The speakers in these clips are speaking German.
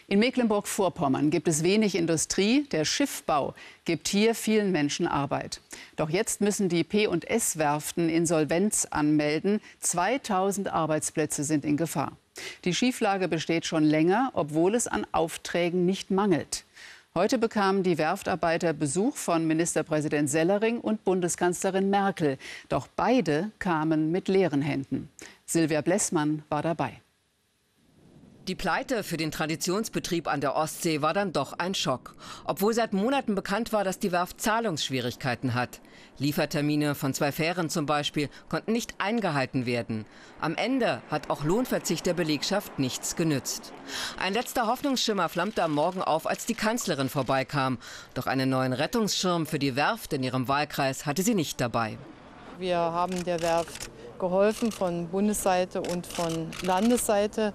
In Mecklenburg-Vorpommern gibt es wenig Industrie. Der Schiffbau gibt hier vielen Menschen Arbeit. Doch jetzt müssen die P&S-Werften Insolvenz anmelden. 2000 Arbeitsplätze sind in Gefahr. Die Schieflage besteht schon länger, obwohl es an Aufträgen nicht mangelt. Heute bekamen die Werftarbeiter Besuch von Ministerpräsident Sellering und Bundeskanzlerin Merkel. Doch beide kamen mit leeren Händen. Silvia Blessmann war dabei. Die Pleite für den Traditionsbetrieb an der Ostsee war dann doch ein Schock. Obwohl seit Monaten bekannt war, dass die Werft Zahlungsschwierigkeiten hat. Liefertermine von 2 Fähren zum Beispiel konnten nicht eingehalten werden. Am Ende hat auch Lohnverzicht der Belegschaft nichts genützt. Ein letzter Hoffnungsschimmer flammte am Morgen auf, als die Kanzlerin vorbeikam. Doch einen neuen Rettungsschirm für die Werft in ihrem Wahlkreis hatte sie nicht dabei. Wir haben der Werft geholfen von Bundesseite und von Landesseite.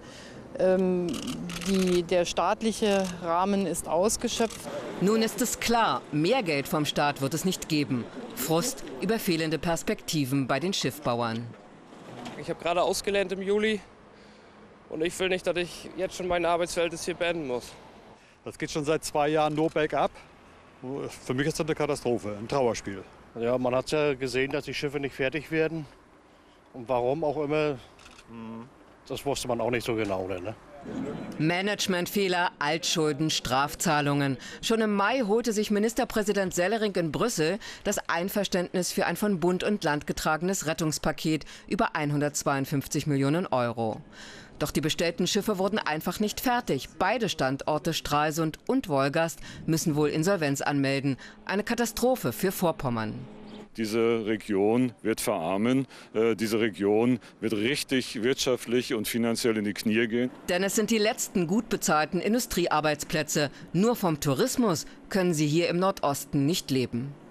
Der staatliche Rahmen ist ausgeschöpft. Nun ist es klar, mehr Geld vom Staat wird es nicht geben. Frust über fehlende Perspektiven bei den Schiffbauern. Ich habe gerade ausgelernt im Juli und ich will nicht, dass ich jetzt schon mein Arbeitsverhältnis hier beenden muss. Das geht schon seit 2 Jahren nur bergab. Für mich ist das eine Katastrophe, ein Trauerspiel. Ja, man hat ja gesehen, dass die Schiffe nicht fertig werden. Und warum auch immer, das wusste man auch nicht so genau. Ne? Managementfehler, Altschulden, Strafzahlungen. Schon im Mai holte sich Ministerpräsident Sellering in Brüssel das Einverständnis für ein von Bund und Land getragenes Rettungspaket über 152 Millionen Euro. Doch die bestellten Schiffe wurden einfach nicht fertig. Beide Standorte Stralsund und Wolgast müssen wohl Insolvenz anmelden. Eine Katastrophe für Vorpommern. Diese Region wird verarmen. Diese Region wird richtig wirtschaftlich und finanziell in die Knie gehen. Denn es sind die letzten gut bezahlten Industriearbeitsplätze. Nur vom Tourismus können sie hier im Nordosten nicht leben.